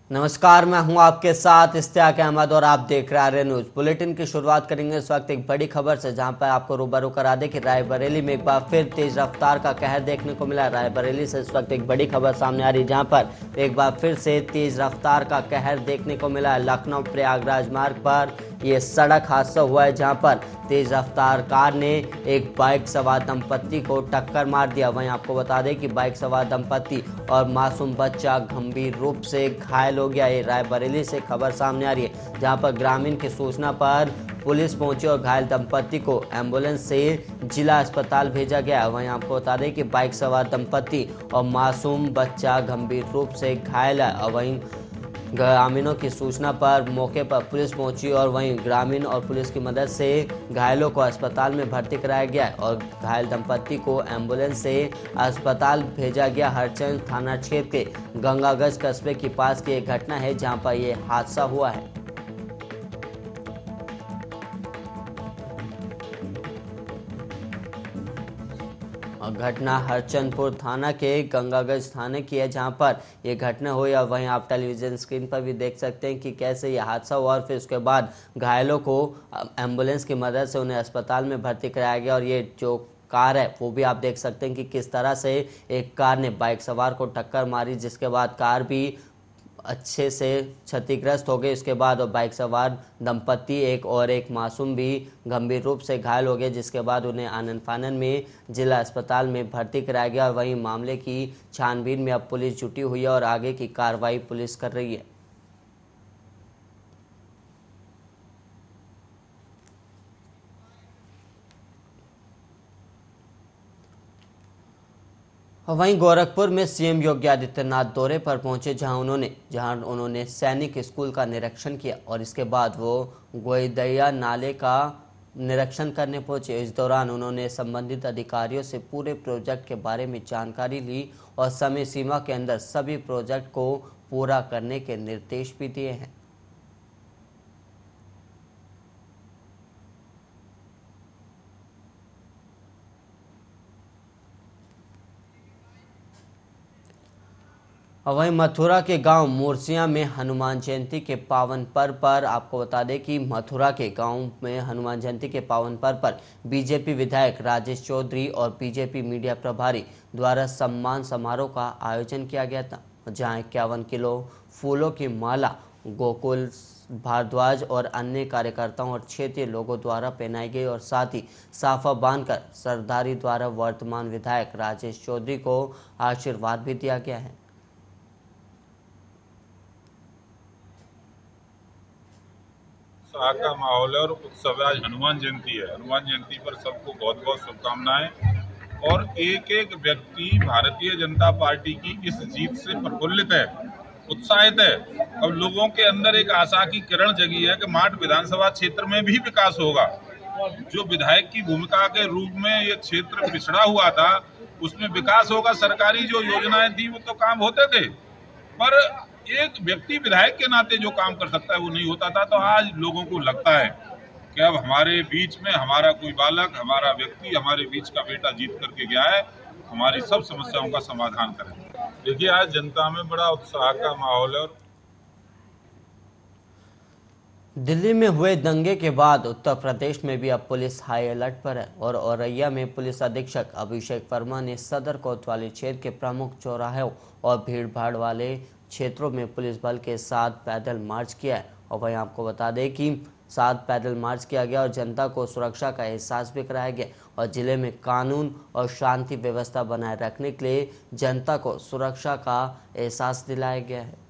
नमस्कार, मैं हूं आपके साथ इश्तियाक अहमद और आप देख रहे हैं न्यूज बुलेटिन की शुरुआत करेंगे इस वक्त एक बड़ी खबर से, जहां पर आपको रूबरू करा दें कि रायबरेली में एक बार फिर तेज रफ्तार का कहर देखने को मिला। रायबरेली से इस वक्त एक बड़ी खबर सामने आ रही है, जहां पर एक बार फिर से तेज रफ्तार का कहर देखने को मिला है। लखनऊ प्रयागराज मार्ग पर ये सड़क हादसा हुआ है, जहां पर तेज रफ्तार कार ने एक बाइक सवार दंपत्ति को टक्कर मार दिया। वहीं आपको बता दें कि बाइक सवार दंपत्ति और मासूम बच्चा गंभीर रूप से घायल हो गया है। रायबरेली से खबर सामने आ रही है, जहां पर ग्रामीण की सूचना पर पुलिस पहुंची और घायल दंपत्ति को एम्बुलेंस से जिला अस्पताल भेजा गया। वहीं आपको बता दें कि बाइक सवार दंपत्ति और मासूम बच्चा गंभीर रूप से घायल है। और वहीं ग्रामीणों की सूचना पर मौके पर पुलिस पहुंची और वहीं ग्रामीण और पुलिस की मदद से घायलों को अस्पताल में भर्ती कराया गया और घायल दंपत्ति को एम्बुलेंस से अस्पताल भेजा गया। हरचंद थाना क्षेत्र के गंगागंज कस्बे के पास की एक घटना है, जहां पर यह हादसा हुआ है। घटना हरचंदपुर थाना के गंगागंज थाने की है, जहां पर यह घटना हुई। और वहीं आप टेलीविजन स्क्रीन पर भी देख सकते हैं कि कैसे यह हादसा हुआ और फिर उसके बाद घायलों को एम्बुलेंस की मदद से उन्हें अस्पताल में भर्ती कराया गया। और ये जो कार है वो भी आप देख सकते हैं कि किस तरह से एक कार ने बाइक सवार को टक्कर मारी, जिसके बाद कार भी अच्छे से क्षतिग्रस्त हो गए। इसके बाद और बाइक सवार दंपत्ति एक मासूम भी गंभीर रूप से घायल हो गए, जिसके बाद उन्हें आनन फानन में जिला अस्पताल में भर्ती कराया गया। वहीं मामले की छानबीन में अब पुलिस जुटी हुई है और आगे की कार्रवाई पुलिस कर रही है। वहीं गोरखपुर में सीएम योगी आदित्यनाथ दौरे पर पहुंचे, जहां उन्होंने सैनिक स्कूल का निरीक्षण किया और इसके बाद वो गोईदैया नाले का निरीक्षण करने पहुंचे। इस दौरान उन्होंने संबंधित अधिकारियों से पूरे प्रोजेक्ट के बारे में जानकारी ली और समय सीमा के अंदर सभी प्रोजेक्ट को पूरा करने के निर्देश भी दिए हैं। वहीं मथुरा के गांव मुर्सिया में हनुमान जयंती के पावन पर्व पर आपको बता दें कि मथुरा के गांव में हनुमान जयंती के पावन पर्व पर बीजेपी विधायक राजेश चौधरी और बीजेपी मीडिया प्रभारी द्वारा सम्मान समारोह का आयोजन किया गया था, जहां 51 किलो फूलों की माला गोकुल भारद्वाज और अन्य कार्यकर्ताओं और क्षेत्रीय लोगों द्वारा पहनाई गई और साथ ही साफा बांधकर सरदारी द्वारा वर्तमान विधायक राजेश चौधरी को आशीर्वाद भी दिया गया है। उत्साह का माहौल है और उत्सव आज हनुमान जयंती है। हनुमान जयंती पर सबको बहुत बहुत शुभकामनाएं। और एक एक व्यक्ति भारतीय जनता पार्टी की इस जीत से प्रफुल्लित है, उत्साहित है। अब लोगों के अंदर एक आशा की किरण जगी है कि माठ विधानसभा क्षेत्र में भी विकास होगा। जो विधायक की भूमिका के रूप में ये क्षेत्र पिछड़ा हुआ था, उसमें विकास होगा। सरकारी जो योजनाएं थी वो तो काम होते थे, पर एक व्यक्ति विधायक के नाते जो काम कर सकता है वो नहीं होता था। तो आज लोगों को लगता है कि अब हमारे बीच में हमारा कोई बालक, हमारा व्यक्ति, हमारे बीच का बेटा जीत करके गया है, हमारी सब समस्याओं का समाधान करें। देखिए, आज जनता में बड़ा उत्साह का माहौल है। दिल्ली में हुए दंगे के बाद उत्तर प्रदेश में भी अब पुलिस हाई अलर्ट पर है और औरैया में पुलिस अधीक्षक अभिषेक वर्मा ने सदर कोतवाली क्षेत्र के प्रमुख चौराहों और भीड़भाड़ वाले क्षेत्रों में पुलिस बल के साथ पैदल मार्च किया है। और वहीं आपको बता दें कि साथ पैदल मार्च किया गया और जनता को सुरक्षा का एहसास भी कराया गया और जिले में कानून और शांति व्यवस्था बनाए रखने के लिए जनता को सुरक्षा का एहसास दिलाया गया है।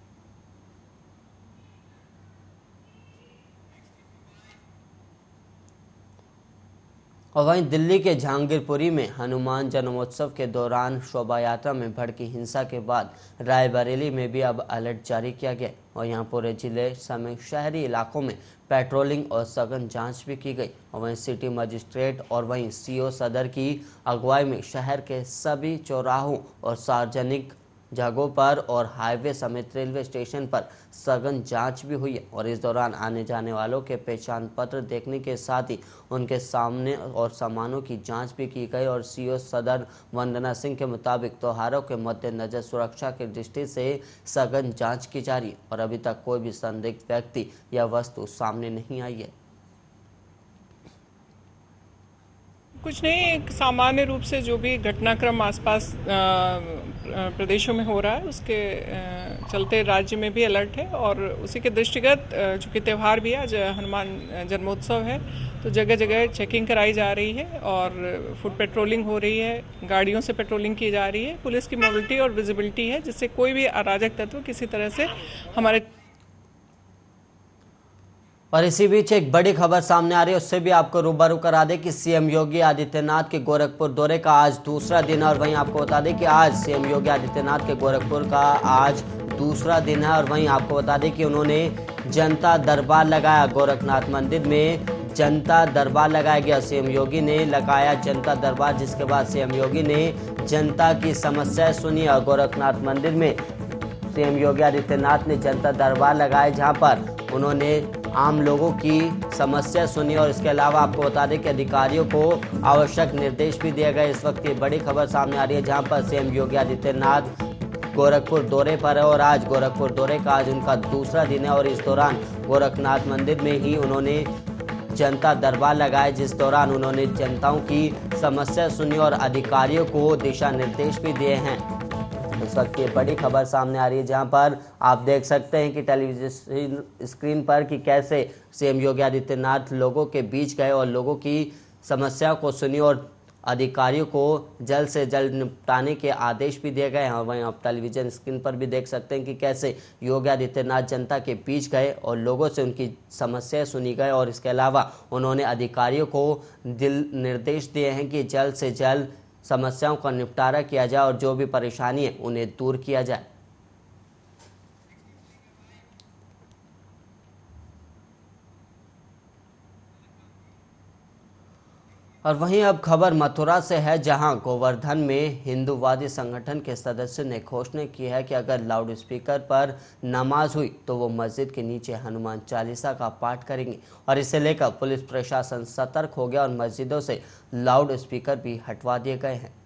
और वहीं दिल्ली के जहांगीरपुरी में हनुमान जन्मोत्सव के दौरान शोभा यात्रा में भड़की हिंसा के बाद रायबरेली में भी अब अलर्ट जारी किया गया और यहां पूरे जिले समेत शहरी इलाकों में पेट्रोलिंग और सघन जांच भी की गई। और वहीं सिटी मजिस्ट्रेट और वहीं सीओ सदर की अगुवाई में शहर के सभी चौराहों और सार्वजनिक जगहों पर और हाईवे समेत रेलवे स्टेशन पर सघन जांच भी हुई है और इस दौरान आने जाने वालों के पहचान पत्र देखने के साथ ही उनके सामने और सामानों की जांच भी की गई और सीओ सदर वंदना सिंह के मुताबिक त्योहारों के मद्देनजर सुरक्षा की दृष्टि से सघन जांच की जा रही है और अभी तक कोई भी संदिग्ध व्यक्ति या वस्तु सामने नहीं आई है। कुछ नहीं, एक सामान्य रूप से जो भी घटनाक्रम आसपास प्रदेशों में हो रहा है उसके चलते राज्य में भी अलर्ट है और उसी के दृष्टिगत चूँकि त्यौहार भी है, आज हनुमान जन्मोत्सव है, तो जगह जगह चेकिंग कराई जा रही है और फुट पेट्रोलिंग हो रही है, गाड़ियों से पेट्रोलिंग की जा रही है। पुलिस की मोबिलिटी और विजिबिलिटी है जिससे कोई भी अराजक तत्व किसी तरह से हमारे। और इसी बीच एक बड़ी खबर सामने आ रही है, उससे भी आपको रूबरू करा दें कि सीएम योगी आदित्यनाथ के गोरखपुर दौरे का आज दूसरा दिन है और वहीं आपको बता दें कि आज सीएम योगी आदित्यनाथ के गोरखपुर का आज दूसरा दिन है और वहीं आपको बता दें कि उन्होंने जनता दरबार लगाया। गोरखनाथ मंदिर में जनता दरबार लगाया गया, सीएम योगी ने लगाया जनता दरबार, जिसके बाद सीएम योगी ने जनता की समस्याएं सुनी और गोरखनाथ मंदिर में सीएम योगी आदित्यनाथ ने जनता दरबार लगाए जहां पर उन्होंने आम लोगों की समस्या सुनी और इसके अलावा आपको बता दें कि अधिकारियों को आवश्यक निर्देश भी दिए गए। इस वक्त ये बड़ी खबर सामने आ रही है जहां पर सीएम योगी आदित्यनाथ गोरखपुर दौरे पर है और आज गोरखपुर दौरे का आज उनका दूसरा दिन है और इस दौरान गोरखनाथ मंदिर में ही उन्होंने जनता दरबार लगाए, जिस दौरान उन्होंने जनताओं की समस्या सुनी और अधिकारियों को दिशा निर्देश भी दिए हैं। इस वक्त ये बड़ी खबर सामने आ रही है जहां पर आप देख सकते हैं कि टेलीविजन स्क्रीन पर कि कैसे सीएम योगी आदित्यनाथ लोगों के बीच गए और लोगों की समस्याओं को सुनी और अधिकारियों को जल्द से जल्द निपटाने के आदेश भी दिए गए हैं। और वहीं आप टेलीविजन स्क्रीन पर भी देख सकते हैं कि कैसे योगी आदित्यनाथ जनता के बीच गए और लोगों से उनकी समस्याएं सुनी गए और इसके अलावा उन्होंने अधिकारियों को निर्देश दिए हैं कि जल्द से जल्द समस्याओं का निपटारा किया जाए और जो भी परेशानी है उन्हें दूर किया जाए। और वहीं अब खबर मथुरा से है जहां गोवर्धन में हिंदूवादी संगठन के सदस्य ने घोषणा की है कि अगर लाउड स्पीकर पर नमाज हुई तो वो मस्जिद के नीचे हनुमान चालीसा का पाठ करेंगे और इसे लेकर पुलिस प्रशासन सतर्क हो गया और मस्जिदों से लाउड स्पीकर भी हटवा दिए गए हैं।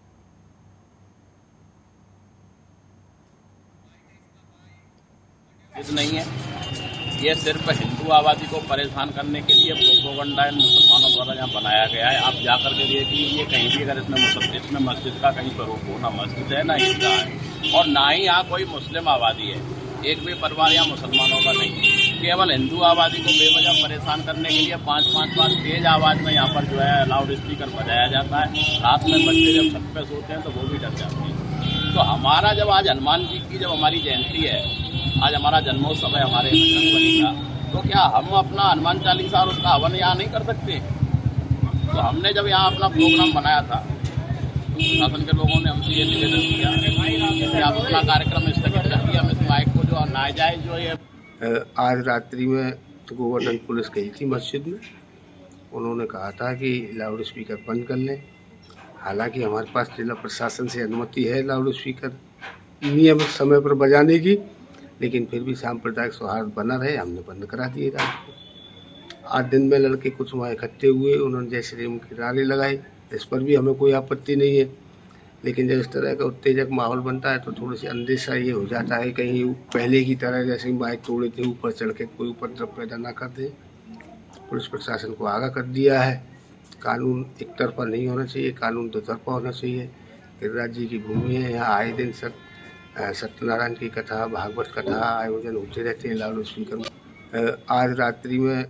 नहीं है, ये सिर्फ हिंदू आबादी को परेशान करने के लिए प्रोपोगंडा इन मुसलमानों द्वारा यहाँ बनाया गया है। आप जाकर के देख लीजिए कहीं भी, अगर इसमें मस्जिद का कहीं स्वरूप हो, ना मस्जिद है ना ईदगाह है और ना ही यहाँ कोई मुस्लिम आबादी है। एक भी परिवार यहाँ मुसलमानों का नहीं है। केवल हिंदू आबादी को बेवजह परेशान करने के लिए पाँच बार तेज आवाज में यहाँ पर जो है लाउड स्पीकर बजाया जाता है। रात में बच्चे जब छत पे सोते हैं तो वो भी डर जाते हैं। तो हमारा जब आज हनुमान जी की जब हमारी जयंती है, आज हमारा जन्मोत्सव है हमारे बजरंगबली का, तो क्या हम अपना हनुमान चालीसा और उसका हवन यहाँ नहीं कर सकते? तो हमने जब यहाँ अपना प्रोग्राम बनाया था, शासन के लोगों ने हमसे ये निवेदन किया कि आप अपना कार्यक्रम स्थगित कर दिया, हम इस माइक को जो नाजायज जो ये। आज रात्रि में गोवर्धन पुलिस गई थी मस्जिद में, उन्होंने कहा था कि लाउड स्पीकर बंद कर लें। हालांकि हमारे पास जिला प्रशासन से अनुमति है लाउड स्पीकर नियमित समय पर बजाने की, लेकिन फिर भी सांप्रदायिक सौहार्द बना रहे, हमने बंद करा दिए रात को। 8 दिन में लड़के कुछ वहाँ इकट्ठे हुए, उन्होंने जय श्री राम की नारे लगाई, इस पर भी हमें कोई आपत्ति नहीं है। लेकिन जब इस तरह का उत्तेजक माहौल बनता है तो थोड़ी सी अंदेशा ये हो जाता है कहीं पहले की तरह जैसे माइक तोड़े थे ऊपर चढ़ के कोई उपद्रव पैदा ना कर दे। पुलिस प्रशासन को आगाह कर दिया है, कानून एक तरफा नहीं होना चाहिए, कानून दो तरफा होना चाहिए। गिरिराज जी की भूमि है, यहाँ आए दिन सत्यनारायण की कथा, भागवत कथा आयोजन होते रहते हैं लाउड स्पीकर। आज रात्रि में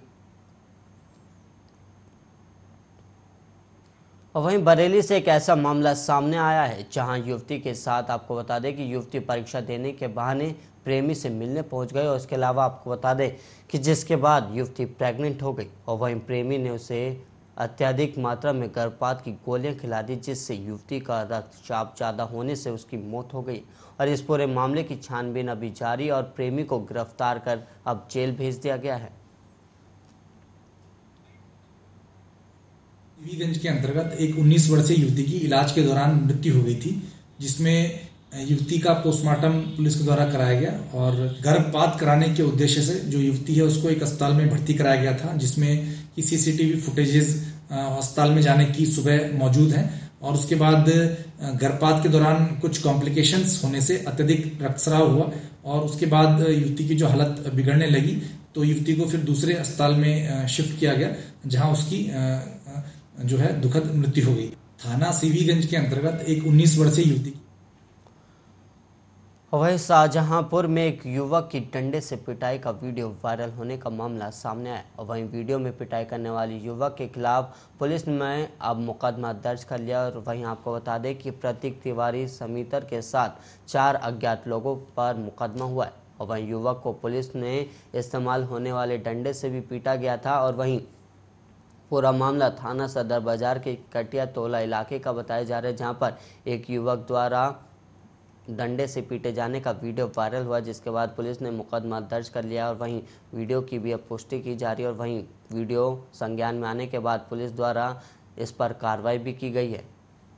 और वहीं बरेली से एक ऐसा मामला सामने आया है जहां युवती के साथ आपको बता दें कि युवती परीक्षा देने के बहाने प्रेमी से मिलने पहुंच गई और इसके अलावा आपको बता दें कि जिसके बाद युवती प्रेग्नेंट हो गई और वहीं प्रेमी ने उसे अत्यधिक मात्रा में गर्भपात की गोलियां खिला दी, जिससे युवती का रक्तचाप ज़्यादा होने से उसकी मौत हो गई। और इस पूरे मामले की छानबीन अभी जारी और प्रेमी को गिरफ्तार कर अब जेल भेज दिया गया है। वीगंज के अंतर्गत एक 19 वर्षीय युवती की इलाज के दौरान मृत्यु हो गई थी, जिसमें युवती का पोस्टमार्टम पुलिस के द्वारा कराया गया और गर्भपात कराने के उद्देश्य से जो युवती है उसको एक अस्पताल में भर्ती कराया गया था, जिसमें की सीसीटीवी फुटेजेस अस्पताल में जाने की सुबह मौजूद हैं। और उसके बाद गर्भपात के दौरान कुछ कॉम्प्लिकेशंस होने से अत्यधिक रक्तस्राव हुआ और उसके बाद युवती की जो हालत बिगड़ने लगी तो युवती को फिर दूसरे अस्पताल में शिफ्ट किया गया, जहां उसकी जो है दुखद मृत्यु हो गई। थाना सीवीगंज के अंतर्गत एक 19 वर्षीय युवती। वहीं शाहजहांपुर में एक युवक की डंडे से पिटाई का वीडियो वायरल होने का मामला सामने आया। वहीं वीडियो में पिटाई करने वाली युवक के खिलाफ पुलिस ने अब मुकदमा दर्ज कर लिया। और वहीं आपको बता दें कि प्रतीक तिवारी समीतर के साथ 4 अज्ञात लोगों पर मुकदमा हुआ है। और वहीं युवक को पुलिस ने इस्तेमाल होने वाले डंडे से भी पीटा गया था। और वहीं पूरा मामला थाना सदर बाजार के कटिया तोला इलाके का बताया जा रहा है, जहां पर एक युवक द्वारा डंडे से पीटे जाने का वीडियो वायरल हुआ, जिसके बाद पुलिस ने मुकदमा दर्ज कर लिया। और वहीं वीडियो की भी अब पुष्टि की जा रही है। और वहीं वीडियो संज्ञान में आने के बाद पुलिस द्वारा इस पर कार्रवाई भी की गई है।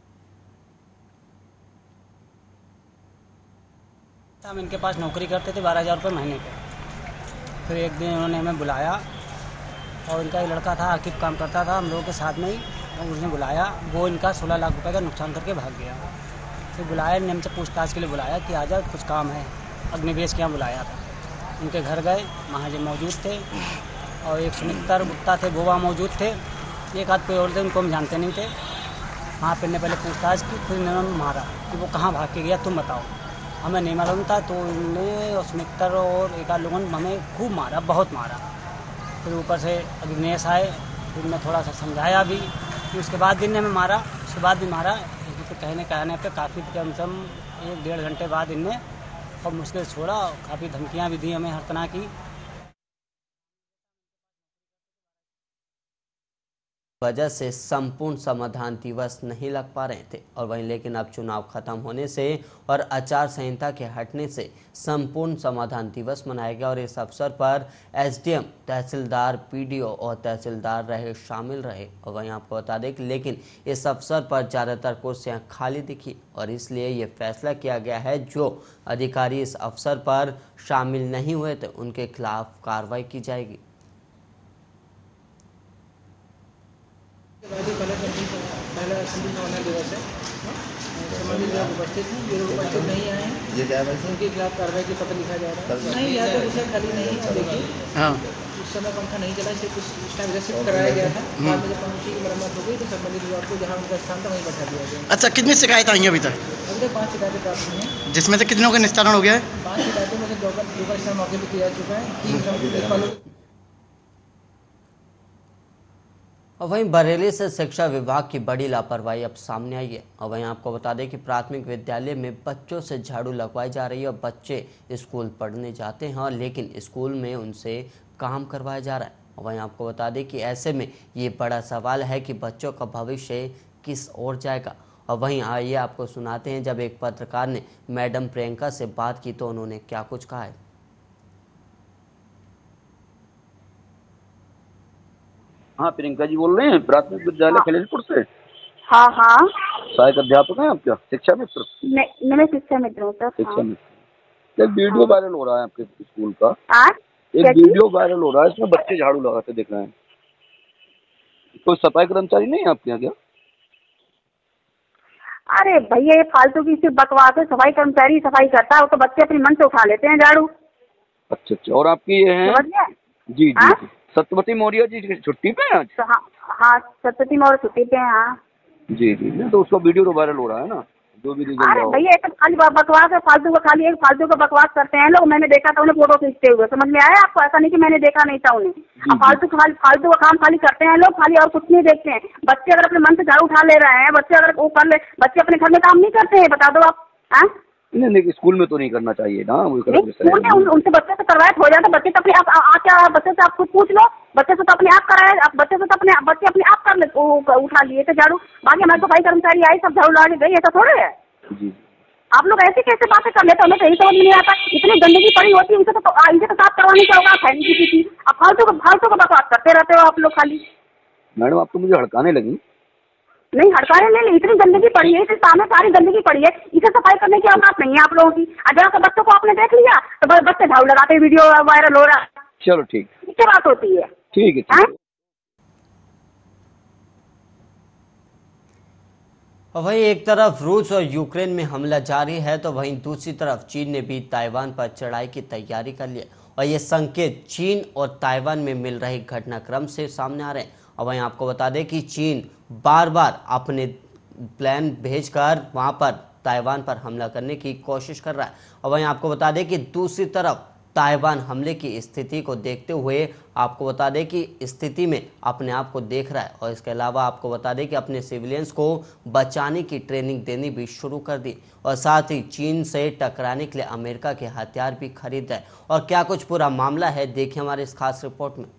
हम इनके पास नौकरी करते थे 12,000 रुपये महीने पे। फिर एक दिन उन्होंने हमें बुलाया और इनका एक लड़का था, आकिब काम करता था हम लोगों के साथ में ही, और उसने बुलाया। वो इनका 16 लाख रुपए का नुकसान करके भाग गया। फिर बुलाया, इन्हें हमसे पूछताछ के लिए बुलाया कि आजा कुछ काम है, अग्निवेश के यहाँ बुलाया था। उनके घर गए, महाजन मौजूद थे और एक सुनितर गुप्ता थे, गोवा मौजूद थे। एक आध कोई और थे, उनको हम जानते नहीं थे। वहाँ पर पहले पूछताछ की, फिर इन्होंने मारा कि वो कहाँ भाग के गया तुम बताओ। हमें नहीं मालूम था, तो उन्होंने सुनितर और एक आध लोगों ने हमें खूब मारा, बहुत मारा। फिर ऊपर से अग्निवेश आए, फिर मैं थोड़ा सा समझाया भी, फिर उसके बाद भी इन्हें हमें मारा, उसके बाद भी मारा। तो कहने पे काफ़ी कम से कम 1-1.5 घंटे बाद इनने और मुश्किल छोड़ा। काफ़ी धमकियां भी दी हमें हर तरह की। वजह से संपूर्ण समाधान दिवस नहीं लग पा रहे थे। और वहीं लेकिन अब चुनाव खत्म होने से और आचार संहिता के हटने से संपूर्ण समाधान दिवस मनाया गया। और इस अवसर पर एसडीएम, तहसीलदार, पीडीओ और तहसीलदार शामिल रहे। और वहीं आपको बता दें कि लेकिन इस अवसर पर ज़्यादातर कुर्सियां खाली दिखी और इसलिए ये फैसला किया गया है जो अधिकारी इस अवसर पर शामिल नहीं हुए थे उनके खिलाफ कार्रवाई की जाएगी। पहला संविधान दिवस है, संबंधित लोग उपस्थित हैं, जो उपस्थित नहीं आए हैं ये क्या है, उनके खिलाफ कार्रवाई की पत्र लिखा जा रहा है। नहीं, यहाँ तो विषय खाली नहीं है। देखिए हाँ, उस समय पंखा नहीं चला, इसे कुछ उस टाइम शिफ्ट कराया गया था। बाद में जब पंखे की मरम्मत हो गई तो संबंधित विभाग को जहाँ उनका स्थान था वहीं बैठा दिया गया। अच्छा, कितनी शिकायत आई अभी तक? अभी तक 5 शिकायतें प्राप्त हुई हैं, जिसमें से कितनों का निस्तारण हो गया है? 5 शिकायतों में से 2 का निस्तारण मौके पर किया जा चुका है। 3 और वहीं बरेली से शिक्षा विभाग की बड़ी लापरवाही अब सामने आई है। और वहीं आपको बता दें कि प्राथमिक विद्यालय में बच्चों से झाड़ू लगवाई जा रही है और बच्चे स्कूल पढ़ने जाते हैं लेकिन स्कूल में उनसे काम करवाया जा रहा है। और वहीं आपको बता दें कि ऐसे में ये बड़ा सवाल है कि बच्चों का भविष्य किस ओर जाएगा। और वहीं आइए आपको सुनाते हैं जब एक पत्रकार ने मैडम प्रियंका से बात की तो उन्होंने क्या कुछ कहा है। हाँ, प्रियंका जी बोल रहे हैं प्राथमिक विद्यालय खलीलपुर से। हाँ हाँ, सहायक अध्यापक हैं आप क्या? शिक्षा मित्र? मैं शिक्षा मित्र हूँ सर। शिक्षा मित्र। एक वीडियो वायरल हो रहा है आपके स्कूल का। एक वीडियो वायरल हो रहा है, इसमें बच्चे झाड़ू लगाते दिख रहे हैं। कोई सफाई कर्मचारी नहीं है आपके यहाँ क्या? अरे भैया, ये फालतू की सिर्फ बकवास है। सफाई कर्मचारी सफाई करता है, वो तो बच्चे अपने मन से उठा लेते हैं झाड़ू। अच्छा अच्छा, और आपकी ये है जी जी सत्यवती मौर्य जी छुट्टी पे हैं आज? हाँ, सत्यवती मौर्य छुट्टी पे हैं। हाँ जी जी, तो उसका वीडियो तो वायरल हो रहा है ना, जो भी रीजन। अरे भैया, ये तो खाली बकवास है, फालतू का। खाली एक फालतू का बकवास करते हैं लोग। मैंने देखा था उन्हें फोटो खींचते हुए, समझ में आया आपको? ऐसा नहीं कि मैंने देखा नहीं था उन्हें। फालतू का काम खाली करते हैं लोग, खाली और कुछ नहीं देखते हैं। बच्चे अगर अपने मन से झाड़ू उठा ले रहे हैं, बच्चे अगर वो कर ले, बच्चे अपने घर में काम नहीं करते हैं, बता दो आप। नहीं, स्कूल में तो नहीं करना चाहिए ना। स्कूल में उनसे बच्चे से करवाए हो जाता। बच्चे तो अपने आप आके बच्चे से आप खुद पूछ लो, बच्चे से तो अपने आप कराए, बच्चे से तो बच्चे अपने आप कर ले, उठा लिए थे झाड़ू। बाकी हमारे सफाई कर्मचारी आई, सब झाड़ू लगा के गई, ऐसा थोड़े है। आप लोग ऐसे कैसे बातें कर लेते? हमें कहीं समझ नहीं आता। इतनी गंदगी पड़ी होती है, इनसे तो साफ करवाने का होगा। फैली किसी की आप फालतू का बकवास करते रहते हो आप लोग खाली। मैडम, आप तो मुझे हड़काने लगी। नहीं हड़काने ले ले, इतनी गंदगी पड़ी है, इतने सामने सारी गंदगी पड़ी है, इसे सफाई करने की औकात नहीं है आप लोगों की। अगर तो बच्चों को आपने देख लिया तो बच्चे झाड़ू लगाते, वीडियो वायरल हो रहा है। चलो ठीक, क्या बात होती है? ठीक है। और वहीं एक तरफ रूस और यूक्रेन में हमला जारी है तो वहीं दूसरी तरफ चीन ने भी ताइवान पर चढ़ाई की तैयारी कर ली और ये संकेत चीन और ताइवान में मिल रहे घटनाक्रम से सामने आ रहे हैं। और वहीं आपको बता दें कि चीन बार बार अपने प्लान भेजकर वहां पर ताइवान पर हमला करने की कोशिश कर रहा है। और वहीं आपको बता दें कि दूसरी तरफ ताइवान हमले की स्थिति को देखते हुए आपको बता दें कि स्थिति में अपने आप को देख रहा है और इसके अलावा आपको बता दें कि अपने सिविलियंस को बचाने की ट्रेनिंग देनी भी शुरू कर दी और साथ ही चीन से टकराने के लिए अमेरिका के हथियार भी खरीद रहा है। और क्या कुछ पूरा मामला है देखिए हमारे इस खास रिपोर्ट में।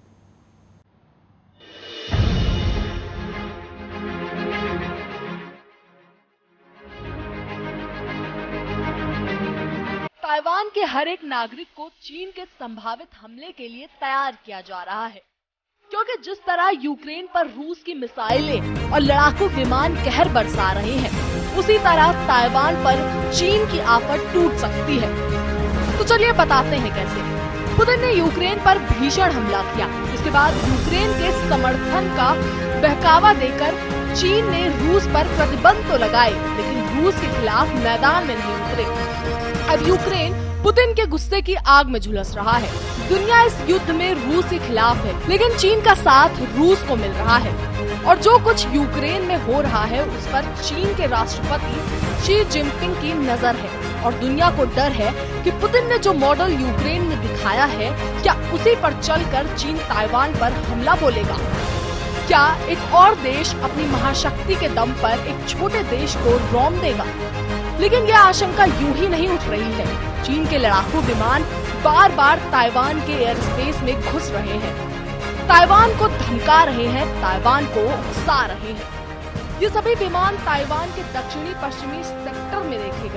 ताइवान के हर एक नागरिक को चीन के संभावित हमले के लिए तैयार किया जा रहा है, क्योंकि जिस तरह यूक्रेन पर रूस की मिसाइलें और लड़ाकू विमान कहर बरसा रहे हैं, उसी तरह ताइवान पर चीन की आफत टूट सकती है। तो चलिए बताते हैं कैसे। पुतिन ने यूक्रेन पर भीषण हमला किया, इसके बाद यूक्रेन के समर्थन का बहकावा देकर चीन ने रूस पर प्रतिबंध तो लगाए, लेकिन रूस के खिलाफ मैदान में नहीं उतरे। अब यूक्रेन पुतिन के गुस्से की आग में झुलस रहा है। दुनिया इस युद्ध में रूस के खिलाफ है, लेकिन चीन का साथ रूस को मिल रहा है और जो कुछ यूक्रेन में हो रहा है उस पर चीन के राष्ट्रपति शी जिनपिंग की नजर है और दुनिया को डर है कि पुतिन ने जो मॉडल यूक्रेन में दिखाया है, क्या उसी पर चलकर चीन ताइवान पर हमला बोलेगा? क्या एक और देश अपनी महाशक्ति के दम पर एक छोटे देश को रौंद देगा? लेकिन यह आशंका यूं ही नहीं उठ रही है। चीन के लड़ाकू विमान बार बार ताइवान के एयर स्पेस में घुस रहे हैं, ताइवान को धमका रहे हैं, ताइवान को उकसा रहे हैं। ये सभी विमान ताइवान के दक्षिणी पश्चिमी सेक्टर में देखे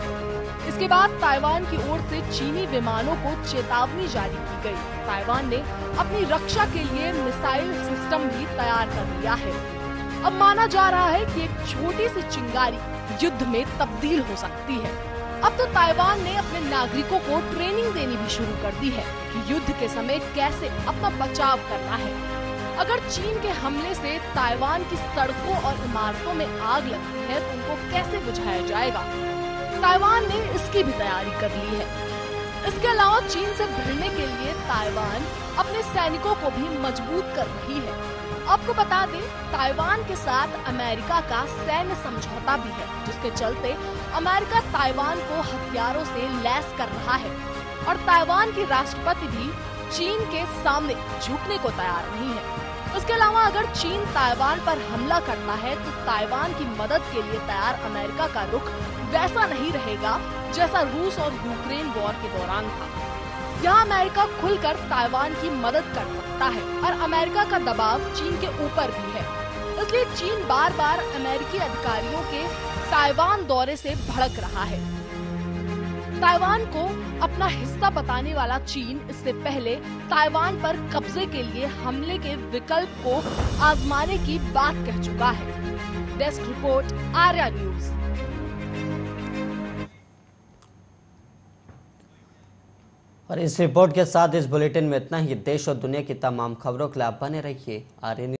गए। इसके बाद ताइवान की ओर से चीनी विमानों को चेतावनी जारी की गई। ताइवान ने अपनी रक्षा के लिए मिसाइल सिस्टम भी तैयार कर लिया है। अब माना जा रहा है कि एक छोटी सी चिंगारी युद्ध में तब्दील हो सकती है। अब तो ताइवान ने अपने नागरिकों को ट्रेनिंग देनी भी शुरू कर दी है कि युद्ध के समय कैसे अपना बचाव करना है। अगर चीन के हमले से ताइवान की सड़कों और इमारतों में आग लगती है तो उनको कैसे बुझाया जाएगा? ताइवान ने इसकी भी तैयारी कर ली है। इसके अलावा चीन से भिड़ने के लिए ताइवान अपने सैनिकों को भी मजबूत कर रही है। आपको बता दें, ताइवान के साथ अमेरिका का सैन्य समझौता भी है, जिसके चलते अमेरिका ताइवान को हथियारों से लैस कर रहा है और ताइवान की राष्ट्रपति भी चीन के सामने झुकने को तैयार नहीं है। इसके अलावा अगर चीन ताइवान पर हमला करता है तो ताइवान की मदद के लिए तैयार अमेरिका का रुख वैसा नहीं रहेगा जैसा रूस और यूक्रेन वॉर के दौरान था। यहाँ अमेरिका खुलकर ताइवान की मदद कर सकता है और अमेरिका का दबाव चीन के ऊपर भी है। इसलिए चीन बार बार अमेरिकी अधिकारियों के ताइवान दौरे से भड़क रहा है। ताइवान को अपना हिस्सा बताने वाला चीन इससे पहले ताइवान पर कब्जे के लिए हमले के विकल्प को आजमाने की बात कह चुका है। Desk report, Arya news. और इस रिपोर्ट के साथ इस बुलेटिन में इतना ही। देश और दुनिया की तमाम खबरों के लिए आप बने रहिए आर्या न्यूज।